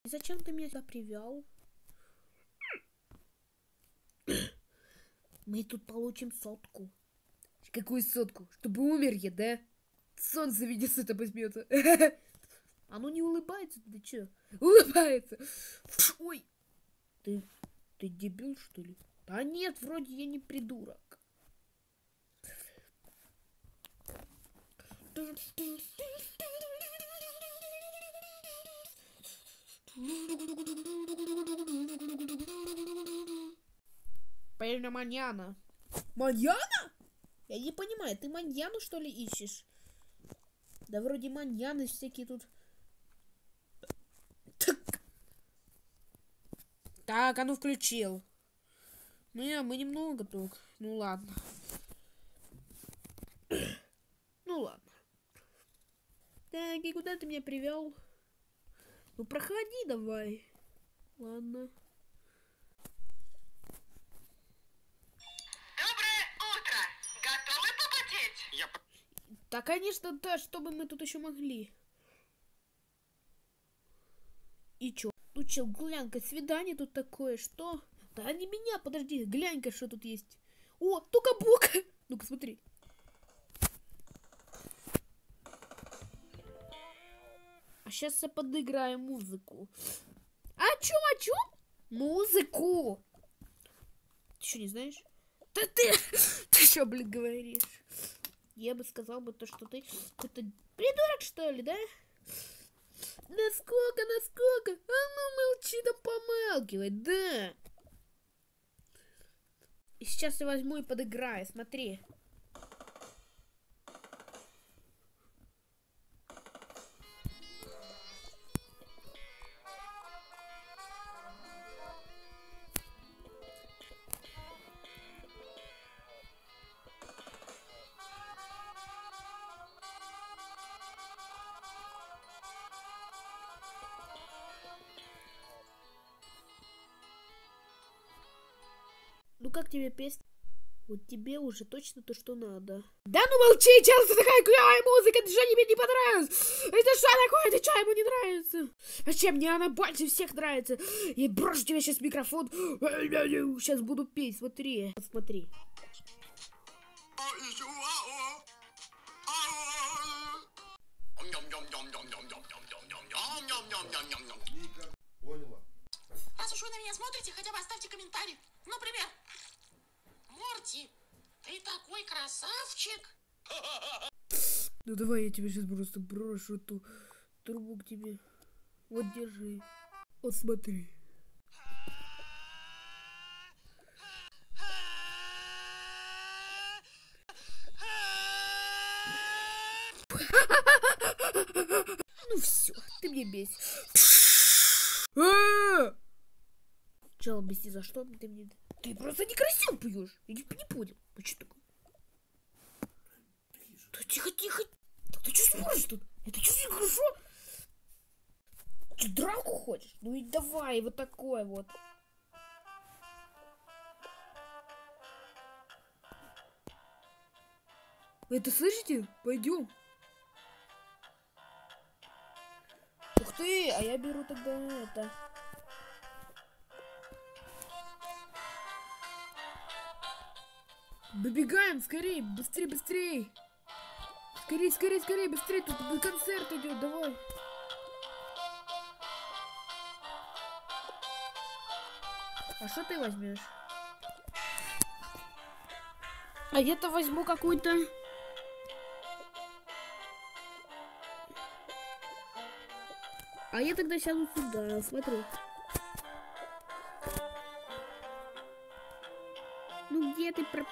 Зачем ты меня сюда привел? Мы тут получим сотку. Какую сотку? Чтобы умер я, да? Солнце видит, это возьмется. Оно не улыбается, ты чё? Улыбается. Ой, ты дебил, что ли? Да нет, вроде я не придурок. Поверь, маньяна. Маньяна? Я не понимаю, ты маньяну, что ли, ищешь? Да вроде маньяны всякие тут. Так, а ну включил. Мы немного только. Ну ладно. Ну ладно. Так, и куда ты меня привел? Ну проходи давай. Ладно. Доброе утро! Готовы попотеть? Да, конечно, да, что бы мы тут еще могли? И чё? Ну чё, глянь-ка, свидание тут такое, что? Да не меня, подожди, глянь-ка, что тут есть. О, тука-бука! Ну-ка, смотри. А сейчас я подыграю музыку. А чё? Музыку! Ты что, не знаешь? Да ты что, блин, говоришь? Я бы сказал бы то, что ты какой-то придурок, что ли, да? Насколько? А ну молчи, да помалкивай, да. И сейчас я возьму и подыграю, смотри. Ну как тебе песня? Вот тебе уже точно то, что надо. Да ну молчи, чел, ты такая клевая музыка, ты что, тебе не понравилось? Это что такое, ты что, ему не нравится? А чем мне она больше всех нравится? Я брошу тебе сейчас микрофон. Сейчас буду петь, смотри. Смотри. Поняла. Раз уж вы на меня смотрите, хотя бы оставьте комментарий. Например, Морти, ты такой красавчик. Ну давай я тебе сейчас просто брошу эту трубу к тебе. Вот держи. Вот смотри. Ну все, ты мне бесишь. Чел, беси, за что ты мне... Ты просто некрасиво пьешь. Я не понял. Почему такое? Да тихо. Да ты что смотришь тут? Это что, хорошо? Ты драку хочешь? Ну и давай, вот такое вот. Вы это слышите? Пойдем. Ух ты, а я беру тогда это... Добегаем, скорее, быстрее. Скорее, быстрее, тут концерт идет, давай. А что ты возьмешь? А я-то возьму какую-то... А я тогда сяду сюда, смотри. Ну где ты про...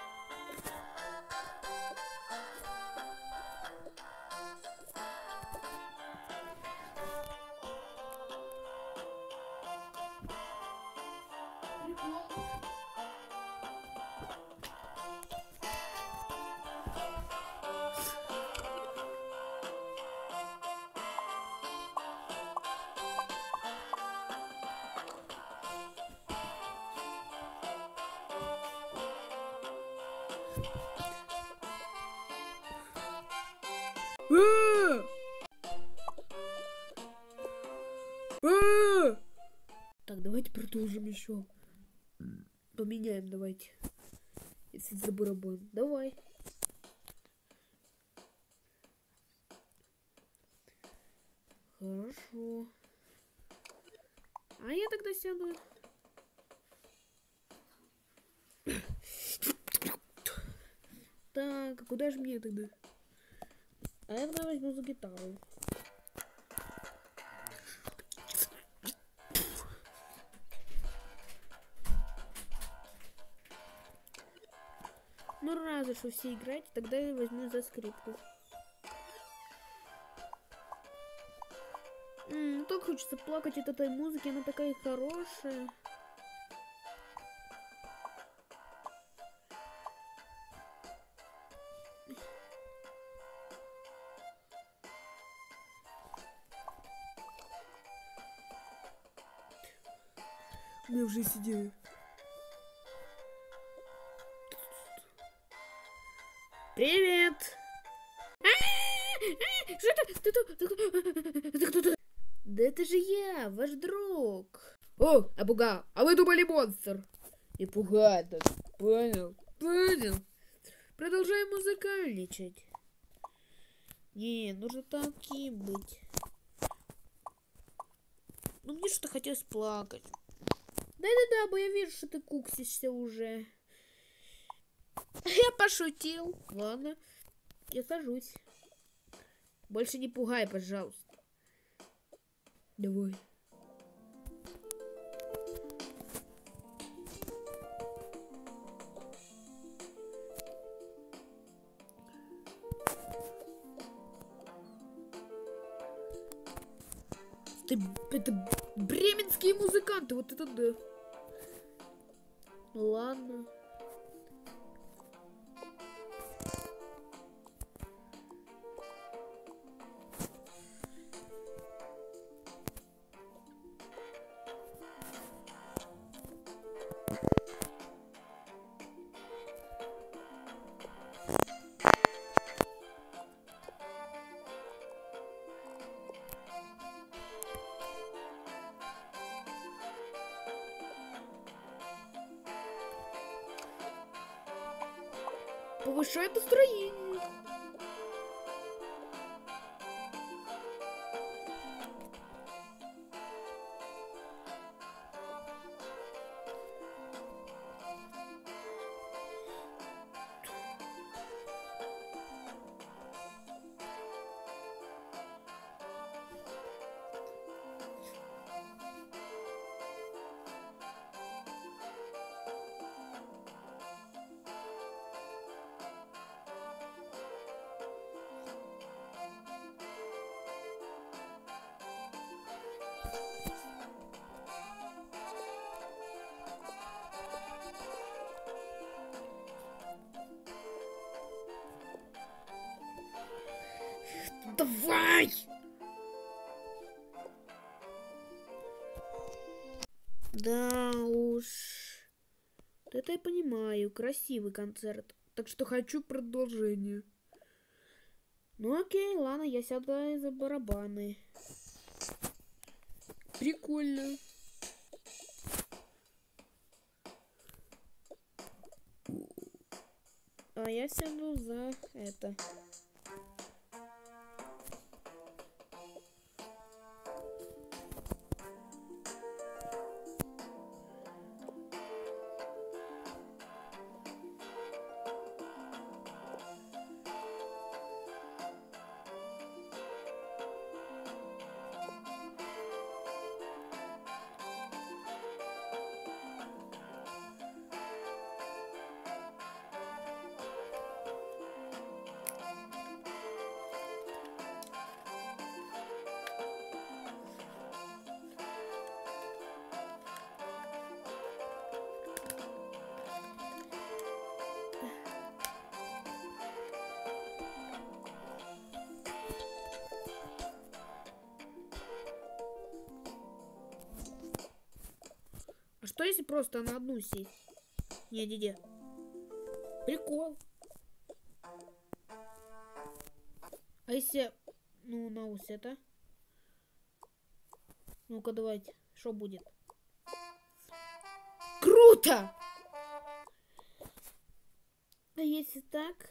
Давайте продолжим еще. Поменяем, давайте. Если за барабан. Давай. Хорошо. А я тогда сяду. Так, а куда же мне тогда? А я тогда возьму за гитару. Ну, разве что все играете, тогда я возьму за скрипку. Так хочется плакать от этой музыки, она такая хорошая. Мы уже сидели. Привет! Что это? Кто-то? Да это же я, ваш друг. О, Абуга, а вы думали монстр? Не пугай так, понял? Понял. Продолжаем музыкальничать. Не, нужно таким быть. Ну мне что-то хотелось плакать. Да-да-да, бо я вижу, что ты куксишься уже. Я пошутил. Ладно, я сажусь. Больше не пугай, пожалуйста. Давай. Это бременские музыканты, вот это да. Ладно. Повышает настроение. Давай! Да уж. Это я понимаю. Красивый концерт. Так что хочу продолжение. Ну окей, ладно, я сяду за барабаны. Прикольно. А я сяду за это. А что если просто на одну сесть? Не. Прикол. А если... Ну, на ус это. Ну-ка, давайте. Что будет? Круто! А если так?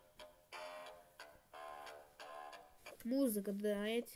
Музыка дайте.